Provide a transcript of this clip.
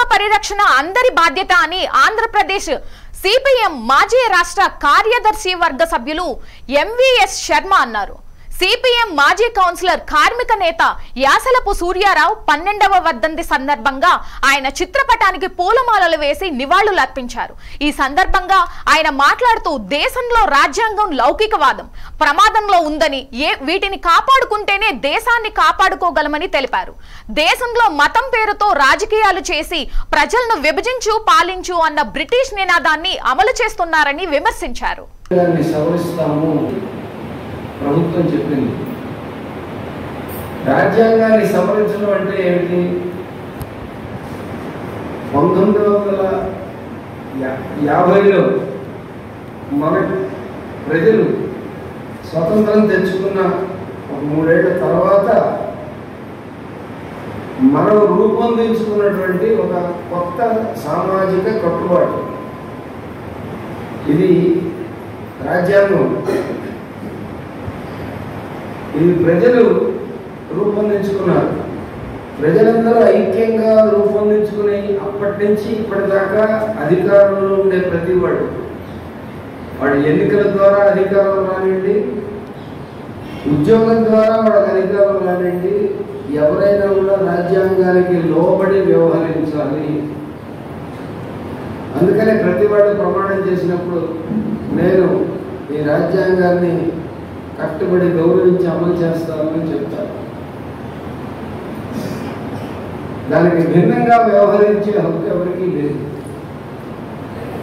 పరిరక్షణ అందరి బాధ్యత అని ఆంధ్రప్రదేశ్ సిపిఎం మాజీ రాష్ట్ర కార్యదర్శి వర్గ సభ్యులు ఎంవీఎస్ శర్మ అన్నారు. సిపిఎం మాజీ కౌన్సిలర్ కార్మిక నేత యాసలపు సూర్యారావు 12వ వర్ధంతి సందర్భంగా ఆయన చిత్రపటానికి పూలమాలలు వేసి నివాళులర్పించారు. ఈ సందర్భంగా ఆయన మాట్లాడుతూ దేశంలో రాజ్యాంగం లౌకికవాదం ప్రమాదంలో ఉందని, వీటిని కాపాడుకుంటేనే దేశాన్ని కాపాడుకోగలమని తెలిపారు. దేశంలో మతం పేరుతో రాజకీయాలు చేసి ప్రజలను విభజించు పాలించు అన్న బ్రిటిష్ నినాదాన్ని అమలు చేస్తున్నారని విమర్శించారు. ప్రభుత్వం చెప్పింది రాజ్యాంగాన్ని సవరించడం అంటే ఏమిటి? 1950లో మన ప్రజలు స్వతంత్రం తెచ్చుకున్న ఒక 3 ఏళ్ల తర్వాత మనం రూపొందించుకున్నటువంటి ఒక కొత్త సామాజిక కట్టుబాటు ఇది రాజ్యాంగం. ఇది ప్రజలు రూపొందించుకున్నారు. ప్రజలందరూ ఐక్యంగా రూపొందించుకుని అప్పటి నుంచి ఇప్పటిదాకా అధికారంలో ఉండే ప్రతి వాడు ఎన్నికల ద్వారా అధికారం రానివ్వండి, ఉద్యోగం ద్వారా వాళ్ళకి అధికారం రానివ్వండి, ఎవరైనా కూడా రాజ్యాంగానికి లోబడి వ్యవహరించాలి. అందుకనే ప్రతి వాడు ప్రమాణం చేసినప్పుడు నేను ఈ రాజ్యాంగాన్ని కట్టుబడి గౌరవించి అమలు చేస్తామని చెప్తారు. దానికి భిన్నంగా వ్యవహరించే హక్కు ఎవరికీ లేదు.